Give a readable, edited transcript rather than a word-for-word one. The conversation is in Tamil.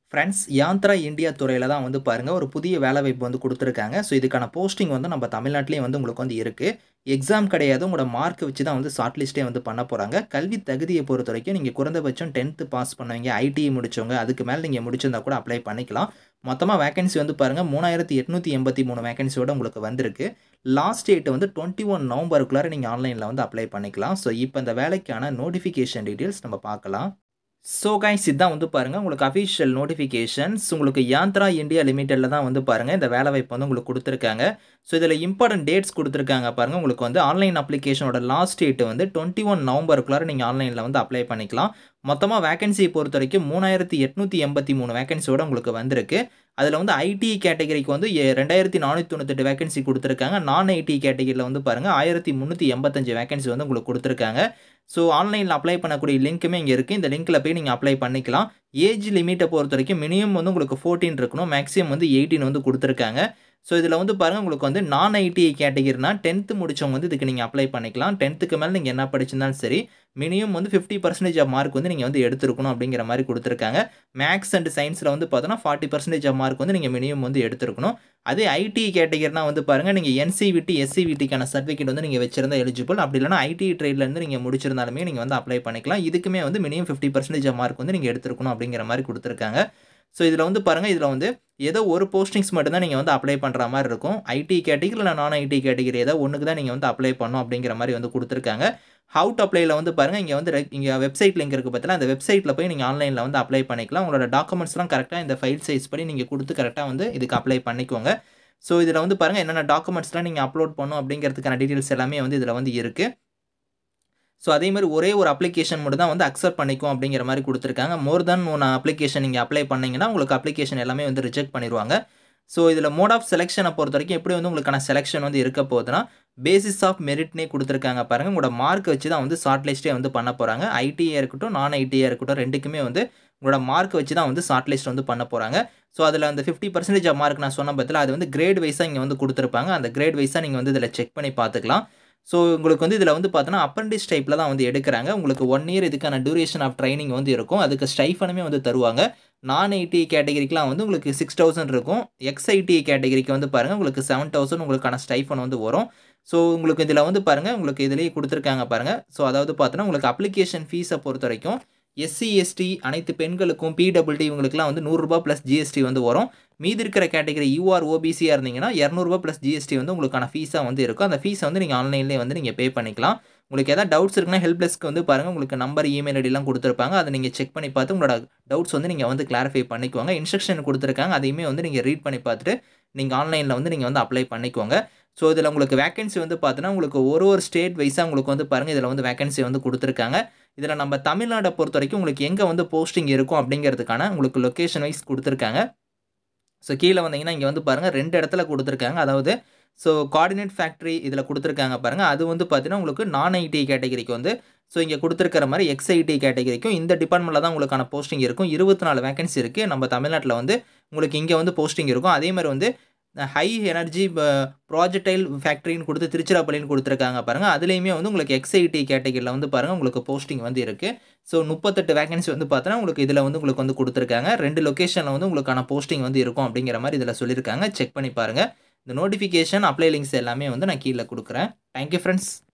ஃப்ரெண்ட்ஸ் யாந்த்ரா இந்தியா துறையில தான் வந்து பாருங்க, ஒரு புதிய வேலைவாய்ப்பு வந்து குடுத்துருக்காங்க. ஸோ, இதுக்கான போஸ்டிங் வந்து நம்ம தமிழ்நாட்டிலேயே வந்து உங்களுக்கு வந்து இருக்கு. எக்ஸாம் கிடையாது. உங்களோட மார்க் வச்சு தான் வந்து ஷார்ட் லிஸ்ட்டே வந்து பண்ண போறாங்க. கல்வி தகுதிய பொறுத்தவரைக்கும் நீங்க குறைந்தபட்சம் 10த் பாஸ் பண்ணவங்க, ஐடிஐ முடிச்சவங்க, அதுக்கு மேல நீங்க முடிச்சிருந்தா கூட அப்ளை பண்ணிக்கலாம். மொத்தமா வேக்கன்சி வந்து பாருங்க 3883 வேக்கன்சியோட உங்களுக்கு வந்திருக்கு. லாஸ்ட் டேட் வந்து 21 நவம்பருக்குள்ளார நீங்க ஆன்லைன்ல வந்து அப்ளை பண்ணிக்கலாம். ஸோ, இப்ப இந்த வேலைக்கான நோட்டிஃபிகேஷன் டீட்டெயில்ஸ் நம்ம பார்க்கலாம். ஸோ கைஸ் இதான் வந்து பாருங்க, உங்களுக்கு அஃபிஷியல் நோட்டிஃபிகேஷன்ஸ் உங்களுக்கு யாந்த்ரா இந்தியா லிமிடெட்ல தான் வந்து பாருங்க, இந்த வேலைவாய்ப்பு வந்து உங்களுக்கு குடுத்துருக்காங்க. ஸோ இதில இம்பார்ட்டன்ட் டேட்ஸ் குடுத்துருக்காங்க பாருங்க. உங்களுக்கு வந்து ஆன்லைன் அப்ளிகேஷனோட லாஸ்ட் டேட் வந்து 21 நவம்பருக்குள்ளார நீங்க ஆன்லைன்ல வந்து அப்ளை பண்ணிக்கலாம். மொத்தமா வேக்கன்சிய பொறுத்தவரைக்கும் 3883 வேக்கன்சியோட உங்களுக்கு வந்திருக்கு. அதில வந்து ஐடி கேட்டகரிக்கு வந்து 2498 வேக்கன்சி குடுத்துருக்காங்க. நான் ஐடி கேட்டகரில வந்து பாருங்க 1385 வேக்கன்சி வந்து உங்களுக்கு குடுத்துருக்காங்க. ஸோ ஆன்லைன்ல அப்ளை பண்ணக்கூடிய லிங்க்குமே இங்க இருக்கு. இந்த லிங்க்ல போய் நீங்க அப்ளை பண்ணிக்கலாம். ஏஜ் லிமிட்ட பொறுத்தவரைக்கும் மினிமம் வந்து உங்களுக்கு 14 இருக்கணும். மேக்ஸிமம் வந்து 18 வந்து குடுத்துருக்காங்க. ஸோ இதில வந்து பாருங்க, உங்களுக்கு வந்து நான் ஐடிஐ கேட்டகரினா 10த் முடிச்சவங்க வந்து இதுக்கு நீங்க அப்ளை பண்ணிக்கலாம். 10த்துக்கு மேல நீங்க என்ன படிச்சிருந்தாலும் சரி, மினிமம் வந்து 50% ஆஃப் மார்க் வந்து நீங்க வந்து எடுத்திருக்கணும் அப்படிங்கிற மாரி குடுத்துருக்காங்க. மேத்ஸ் அண்ட் சயன்ஸ்ல வந்து பார்த்தோம்னா 40% ஆஃப் மார்க் வந்து நீங்க மினிமம் வந்து எடுத்திருக்கணும். அதே ஐடி கேட்டகரினா வந்து பாருங்க, நீங்க என்சிவிடி, எஸ்சிவிடிக்கான சர்டிஃபிகேட் வந்து நீங்க வச்சிருந்தா எலிஜிபிள். அப்படி இல்லன்னா ஐடி ட்ரேட்ல இருந்து நீங்க முடிச்சிருந்தாலுமே நீங்க வந்து அப்ளை பண்ணிக்கலாம். இதுக்குமே வந்து மினிமம் 50% ஆஃப் மார்க் வந்து நீங்க எடுத்திருக்கணும் அப்படிங்கிற மாரி குடுத்துருக்காங்க. ஸோ இதில வந்து பாருங்க, இதில வந்து ஏதோ ஒரு போஸ்டிங்ஸ் மட்டும் தான் நீங்க வந்து அப்ளை பண்ற மாரி இருக்கும். ஐடி கேட்டகரி இல்ல நான் ஐடி கேட்டகரி ஏதோ ஒண்ணுக்கு தான் நீங்க வந்து அப்ளை பண்ணணும் அப்படிங்கிற மாரி வந்து குடுத்துருக்காங்க. ஹவ் டூ அப்ளைல வந்து பாருங்க, இங்க வந்து இங்க வெப்சைட் லிங்க் இருக்கு பார்த்தீங்களா, அந்த வெப்சைட்ல போய் நீங்க ஆன்லைன்ல வந்து அப்ளை பண்ணிக்கலாம். உங்களோட டாக்குமெண்ட்ஸ்லாம் கரெக்ட்டா இந்த ஃபைல் சைஸ் படி நீங்க குடுத்து கரெக்ட்டா வந்து இதுக்கு அப்ளை பண்ணிக்கோங்க. ஸோ இதில வந்து பாருங்க, என்னென்ன டாக்குமெண்ட்ஸ்லாம் நீங்க அப்லோட் பண்ணணும் அப்படிங்கிறதுக்கான டீட்டெயில்ஸ் எல்லாமே வந்து இதில வந்து இருக்கு. ஸோ அதே மாரி ஒரே ஒரு அப்ளிகேஷன் மட்டும் தான் வந்து அக்செப்ட் பண்ணிக்கும் அப்படிங்கிற மாரி குடுத்துருக்காங்க. மோர் தென் 1 அப்ளிகேஷன் நீங்க அப்ளை பண்ணீங்கன்னா, உங்களுக்கு அப்ளிகேஷன் எல்லாமே வந்து ரிஜெக்ட் பண்ணிருவாங்க. ஸோ இதில மோட் ஆஃப் செலக்ஷன பொறுத்தவரைக்கும் எப்படி வந்து உங்களுக்கான செலக்ஷன் வந்து இருக்க போகுதுன்னா, பேசிஸ் ஆஃப் மெரிட்னே குடுத்துருக்காங்க பாருங்க. உங்களோட மார்க் வச்சு தான் வந்து ஷார்ட் லிஸ்ட்டே வந்து பண்ண போறாங்க. ஐடியா இருக்கட்டும், நான் ஐடியா இருக்கட்டும் 2க்குமே வந்து உங்களோட மார்க் வச்சு தான் வந்து ஷார்ட் லிஸ்ட் வந்து பண்ண போறாங்க. ஸோ அதில அந்த 50% ஆஃப் மார்க் நான் சொன்னேன் பார்த்தீங்களா, அது வந்து கிரேட் வைஸா இங்க வந்து குடுத்துருப்பாங்க. அந்த கிரேட் வைஸா நீங்க வந்து இதில செக் பண்ணி பார்த்துக்கலாம். ஸோ உங்களுக்கு வந்து இதில வந்து பார்த்தோன்னா, அப்ரண்டிஸ் டைப்ல தான் வந்து எடுக்குறாங்க. உங்களுக்கு 1 இயர் இதுக்கான டியூரேஷன் ஆஃப் ட்ரெய்னிங் வந்து இருக்கும். அதுக்கு ஸ்டைஃபனுமே வந்து தருவாங்க. நான் ஐடி கேட்டகரிக்குலாம் வந்து உங்களுக்கு 6000 இருக்கும். எக்ஸ்-ஐடி கேட்டகரிக்கு வந்து பாருங்க, உங்களுக்கு 7000 உங்களுக்கான ஸ்டைஃபன் வந்து வரும். ஸோ உங்களுக்கு இதில வந்து பாருங்க, உங்களுக்கு இதிலேயே குடுத்துருக்காங்க பாருங்க. ஸோ அதாவது பார்த்தோன்னா, உங்களுக்கு அப்ளிகேஷன் ஃபீஸ பொறுத்தவரைக்கும் எஸ்சி, எஸ்டி அனைத்து பெண்களுக்கும், பிடபிள்யூடி இவங்களுக்குலாம் வந்து ரூ. 100 பிளஸ் ஜிஎஸ்டி வந்து வரும். மீதி இருக்கிற கேட்டகரி யூஆர், ஓபிசியா இருந்தீங்கன்னா ரூ. 200 பிளஸ் ஜிஎஸ்டி வந்து உங்களுக்கான ஃபீஸா வந்து இருக்கும். அந்த ஃபீஸ வந்து நீங்க ஆன்லைன்லேயே வந்து நீங்க பே பண்ணிக்கலாம். உங்களுக்கு ஏதாவது டவுட்ஸ் இருக்குன்னா ஹெல்ப் டெஸ்க்க்கு வந்து பாருங்க, உங்களுக்கு நம்பர், இமெயில் ஐடிலாம் குடுத்துருப்பாங்க. அத நீங்க செக் பண்ணி பார்த்து உங்களோட டவுட்ஸ் வந்து நீங்க வந்து கிளாரிஃபை பண்ணிக்கோங்க. இன்ஸ்ட்ரக்ஷன் குடுத்துருக்காங்க. அதையுமே வந்து நீங்க ரீட் பண்ணி பார்த்துட்டு, நீங்க ஆன்லைன்ல வந்து நீங்க வந்து அப்ளை பண்ணிக்கோங்க. ஸோ இதில உங்களுக்கு வேக்கன்சி வந்து பார்த்தோன்னா, உங்களுக்கு ஒரு ஸ்டேட் வைஸா உங்களுக்கு வந்து பாருங்க, இதில வந்து வேக்கன்சி வந்து குடுத்துருக்காங்க. இதில நம்ம தமிழ்நாட பொறுத்தவரைக்கும் உங்களுக்கு எங்க வந்து போஸ்டிங் இருக்கும் அப்படிங்கிறதுக்கான உங்களுக்கு லொகேஷன் வைஸ் குடுத்துருக்காங்க. ஸோ கீழ வந்தீங்கன்னா, இங்க வந்து பாருங்க 2 இடத்துல குடுத்துருக்காங்க. அதாவது ஸோ கோஆர்டினேட் ஃபேக்டரி இதில குடுத்துருக்காங்க பாருங்க. அது வந்து பார்த்தீங்கன்னா, உங்களுக்கு நான் ஐடி கேட்டகரிக்கு வந்து ஸோ இங்க குடுத்துருக்கிற மாரி எக்ஸ்-ஐடி கேட்டகரிக்கும் இந்த டிபார்ட்மெண்ட்ல தான் உங்களுக்கான போஸ்டிங் இருக்கும். 24 வேக்கன்சி இருக்கு. நம்ம தமிழ்நாட்ல வந்து உங்களுக்கு இங்க வந்து போஸ்டிங் இருக்கும். அதே மாரி வந்து ஹை எனர்ஜி ப்ராஜெக்டைல் ஃபேக்டரின்னு குடுத்து திருச்சிராப்பள்ளின்னு குடுத்துருக்காங்க பாருங்க. அதிலேயுமே வந்து உங்களுக்கு எக்ஸ்-ஐடி கேட்டகரில வந்து பாருங்க, உங்களுக்கு போஸ்டிங் வந்து இருக்கு. ஸோ 38 வேக்கன்சி வந்து பார்த்தோன்னா, உங்களுக்கு இதில வந்து உங்களுக்கு வந்து குடுத்துருக்காங்க. 2 லொகேஷன்ல வந்து உங்களுக்கான போஸ்டிங் வந்து இருக்கும் அப்படிங்கிற மாரி இதில சொல்லியிருக்காங்க. செக் பண்ணி பாருங்க. இந்த நோட்டிஃபிகேஷன், அப்ளை லிங்க்ஸ் எல்லாமே வந்து நான் கீழ குடுக்குறேன். Thank you friends.